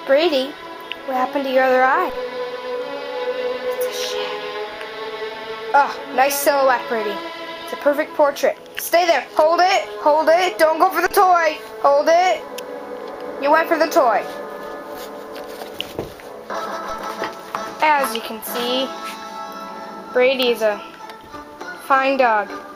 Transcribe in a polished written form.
Brady, what happened to your other eye? It's a shadow. Oh, nice silhouette, Brady. It's a perfect portrait. Stay there. Hold it. Hold it. Don't go for the toy. Hold it. You went for the toy. As you can see, Brady is a fine dog.